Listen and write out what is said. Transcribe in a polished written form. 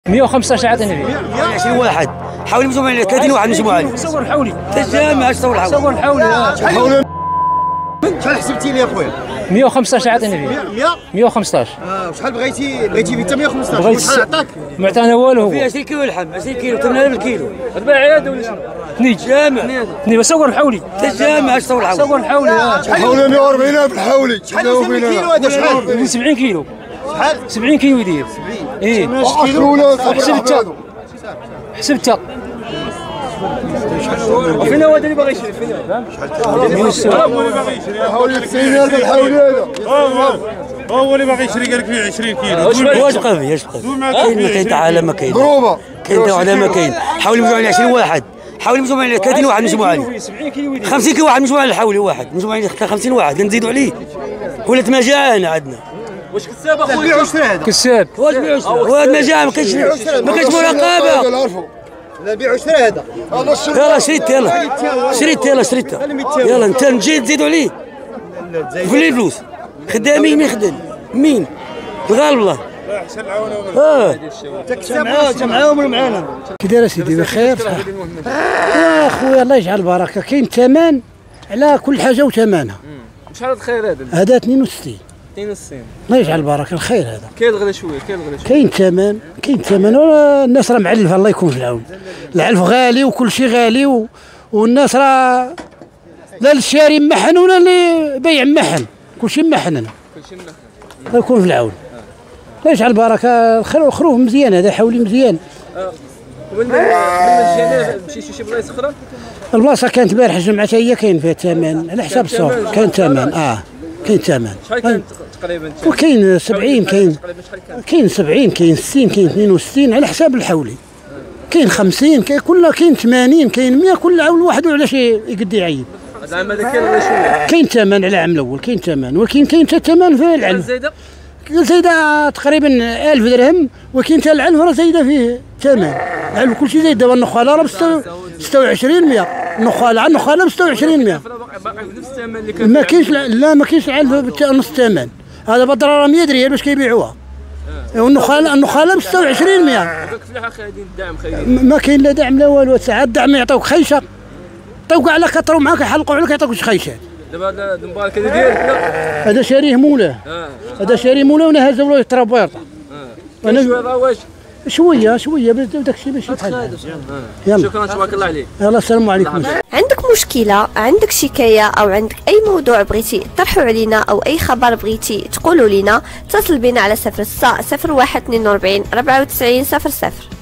115 عطيني فيه 120 واحد حاولي مجموعة عليه 30 واحد مجموعة عليه صور حولي تجمع صور حولي صور حولي شحال حسبتي لي اخويا 115 عطيني فيه 115 وشحال بغيتي فيه انت 115 بغيت وشحال عطاك ما عطانا والو هو فيه 20 كيلو اللحم 20 كيلو 8000 الكيلو تباع عياده ولا شنو؟ اثنين جامع اثنين صور حولي تجمع صور حولي صور حولي حولي 140 في الحولي شحال كيلو هذا شحال 70 كيلو شحال 70 كيلو يدير 70 ايه حسبتها حسبتها وفين هو اللي باغي يشري فين حولي 90000 الحولي هذا هو اللي باغي يشري قال لك فيه 20 كيلو واش بقى فيه اش بقى كاين تاع على ما كاين ضروبه كاين تاع على ما كاين حاولي مجموعة عليه 20 واحد حاولي مجموعة عليه 30 واحد مجموعة عليه 50 كيلو واحد مجموعة عليه حولي واحد مجموعة عليه 50 واحد كنزيدوا عليه ولات مجاعة عندنا واش كساب اخويا بيعوا شري هذا كساب واش بيعوا وهاد مجاعة ما كاينش مراقبة لا بيعوا شري هذا يلا شريت يلا انت نجي تزيدوا عليه في لي فلوس خدامين مين خدام مين الغالب الله معاهم ولا معانا كي داير سيدي بخير يا خويا الله يجعل البركه كاين ثمن على كل حاجه وثمنها شحال الخير هذا هذا 62 62 الله يجعل البركه الخير هذا كاين الغلا شويه كاين ثمن الناس راه معلفه الله يكون في العون العلف غالي وكل شيء غالي والناس راه لا الشاري محن ولا اللي بيع محن كل شيء محن الله يكون في العون الله يجعل البركه خروف مزيان هذا حولي مزيان ومن الجناب مشيتي شي بلايص اخرى البلاصه كانت البارح الجمعه حتى هي كاين فيها الثمن على حساب الصوت كاين ثمن كاين ثمن شحال كانت تقريبا وكاين 70 كاين 70 كاين 60 كاين 62 على حساب الحولي كاين 50 كاين 80 كاين 100 كل عام الواحد على شي يقد يعيب هذا العام هذا كاين ولا شويه كاين ثمن على العام الاول كاين ثمن ولكن كاين حتى ثمن في العلف زايده تقريبا 1000 درهم ولكن حتى العلف راه زايده فيه ثمن العلف كل شيء زايد دابا النخاله راه ب 26 100 النخاله ب 26 100 باقي بنفس الثمن اللي كان ما كاينش العلف نص الثمن هذا بدرا 100 ريال باش كيبيعوها والنخاله ب 26 100 الفلاحه خايدين الدعم خايدين ما كاين لا دعم لا والو ساعات الدعم يعطوك خيشه يعطوك على كثروا معاك يحلقوا عليك يعطوك خيشات دابا هذا دمبارك هذا ديالك هذا شاريه مولاه هذا شاريه مولاه ونهزوا له الترابيرطه انا شويه رواج شويه بس داك الشيء باش يتحل يلا شكرا تبارك الله عليك يلا السلام عليكم عندك مشكلة عندك شكاية أو عندك أي موضوع بغيتي تطرحوا علينا أو أي خبر بغيتي تقولوا لنا اتصل بنا على 06 01 42 94 00.